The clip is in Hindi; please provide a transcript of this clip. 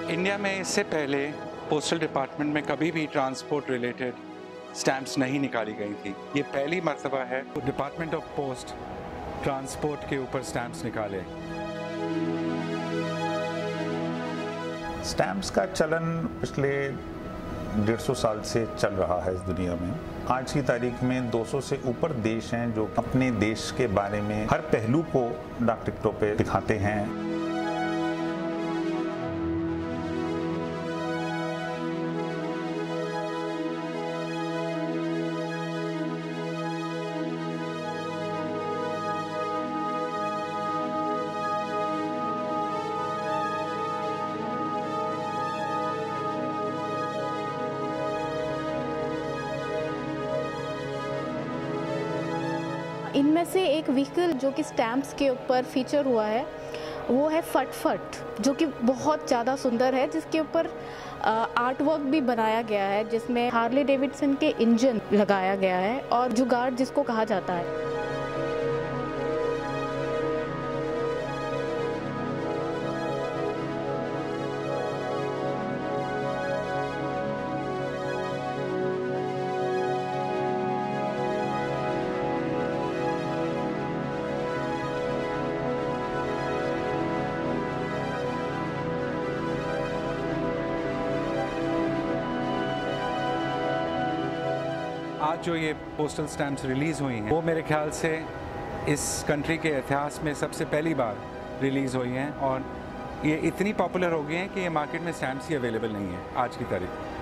इंडिया में इससे पहले पोस्टल डिपार्टमेंट में कभी भी ट्रांसपोर्ट रिलेटेड स्टैम्प्स नहीं निकाली गई थी। ये पहली मर्तबा है डिपार्टमेंट ऑफ पोस्ट ट्रांसपोर्ट के ऊपर स्टैम्प्स निकाले। स्टैम्प्स का चलन पिछले 150 साल से चल रहा है इस दुनिया में। आज की तारीख में 200 से ऊपर देश हैं जो अपने देश के बारे में हर पहलू को डाक टिकटों पे दिखाते हैं। इनमें से एक व्हीकल जो कि स्टैम्प्स के ऊपर फीचर हुआ है वो है फटफट, जो कि बहुत ज़्यादा सुंदर है, जिसके ऊपर आर्ट वर्क भी बनाया गया है, जिसमें हार्ले डेविडसन के इंजन लगाया गया है और जुगाड़ जिसको कहा जाता है। आज जो ये पोस्टल स्टैम्प्स रिलीज़ हुई हैं वो मेरे ख्याल से इस कंट्री के इतिहास में सबसे पहली बार रिलीज़ हुई हैं और ये इतनी पॉपुलर हो गई हैं कि ये मार्केट में स्टैम्प्स ही अवेलेबल नहीं है आज की तारीख।